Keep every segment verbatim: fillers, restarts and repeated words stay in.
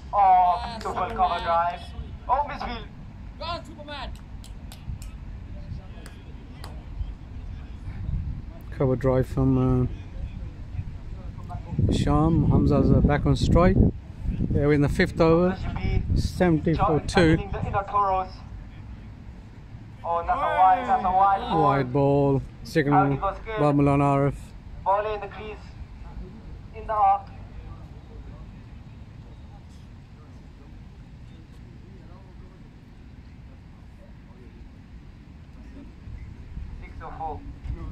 Oh, beautiful cover drive. Oh, misfield. Go on, Superman. Cover drive from uh, Sham. Hamza's uh, back on strike. Yeah, we're in the fifth over. seventy for two. Oh, that's a wide, that's a wide ball. Wide ball. Signal. Barmalan Arif. Ball in the crease. In the arc. six oh four.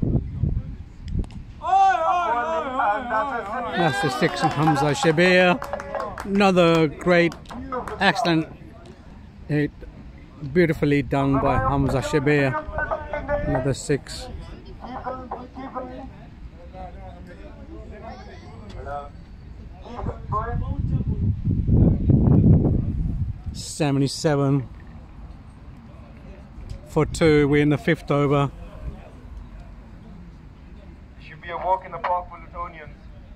That's the six of Hamza Shabir. Another great, excellent hit. Beautifully done by Hamza Shabir. Another six. seventy-seven for two. We're in the fifth over. Should be a walk in the park for Lutonians.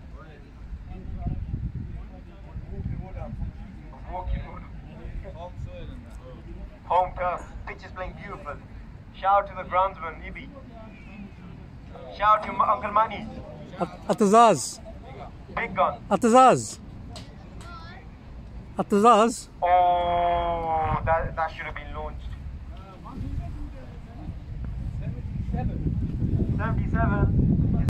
Home turf. Pitch is playing beautiful. Shout out to the groundsman, Ibi. Shout out to Uncle Mani. Atazaz. Big gun. Atazaz. Atazaz. Oh, that, that should have been launched. seventy-seven.